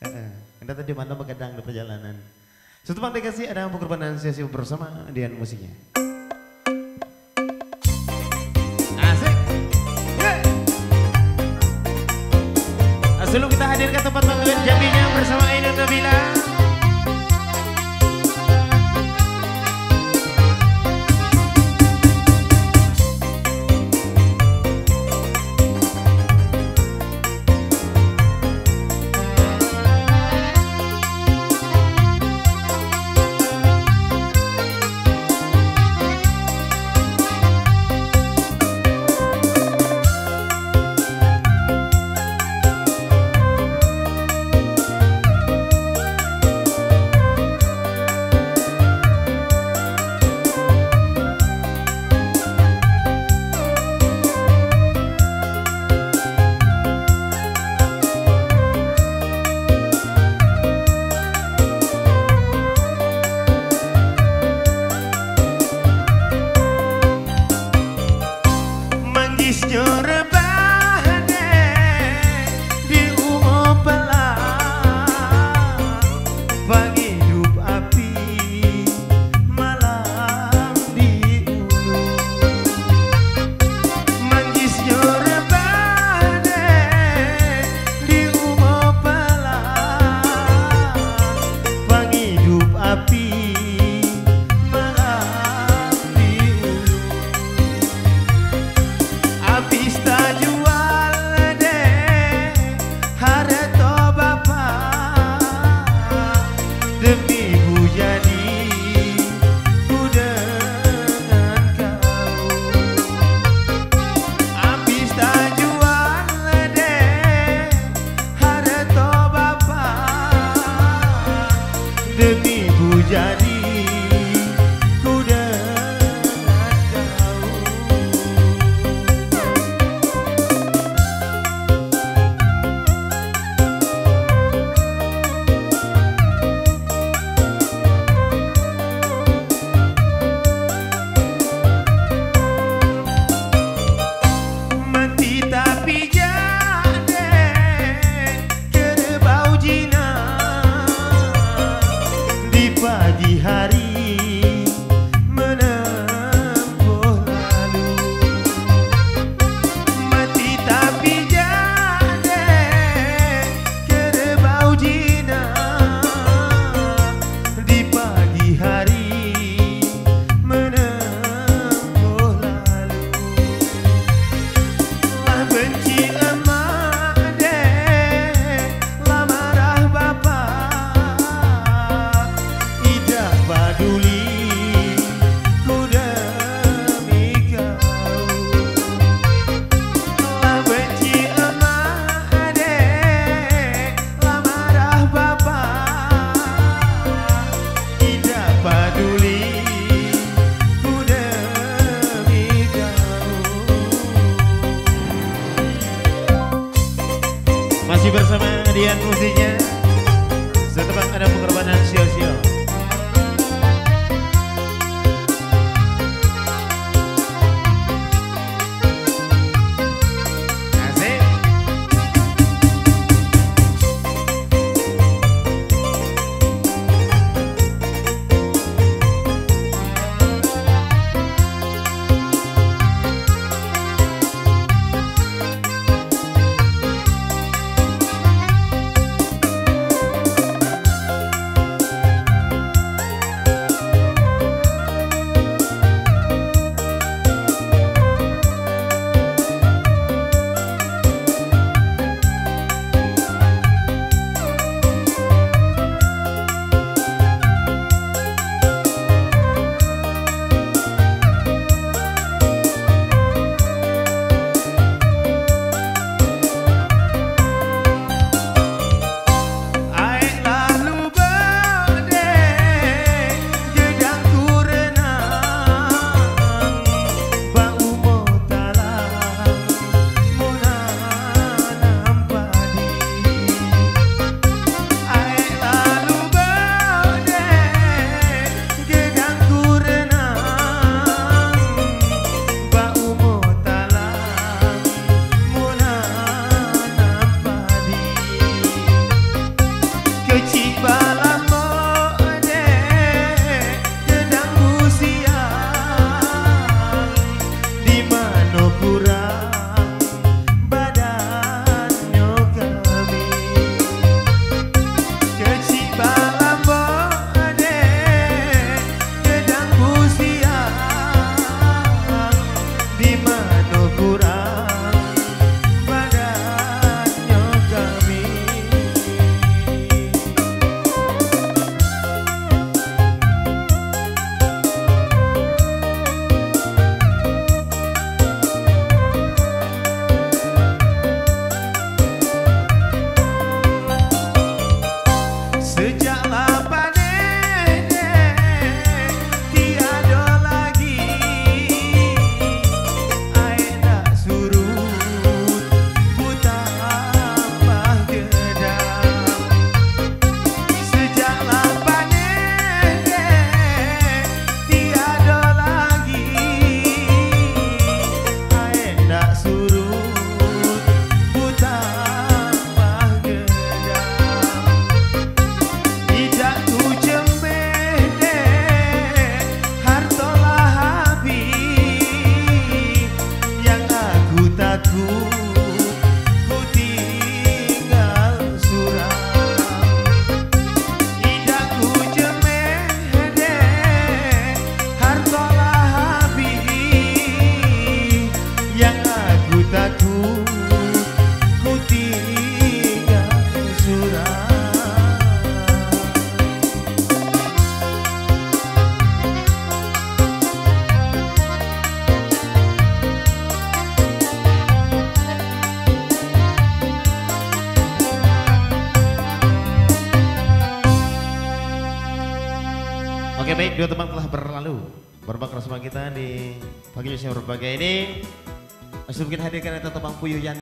Anda tadi mana begadang di perjalanan. Satu bang dikasih ada pengorbanan sesi bersama Dian musiknya. Asik. Sebelum kita hadir ke tempat panggilan Jambinya bersama Ainun Nabila. Demi ku jadi ku dengan kau. Mati tapi jadi kerbau jinak pagi hari menempuh lalu. Mati tapi jadi kerbau jinak di pagi hari menempuh lalu. Lah benci emak deh, lah marah bapak, peduli ku demi kau. Lah benci emak adek, lah marah bapak, tidak peduli ku demi kau. Masih bersama Dian musiknya. Setelah ada pengorbanan sio-sio. Oke baik, dua teman telah berlalu berbakar sama kita di pagi yang berbahagia ini. Masih mungkin hadirkan Topang Puyuh Yan.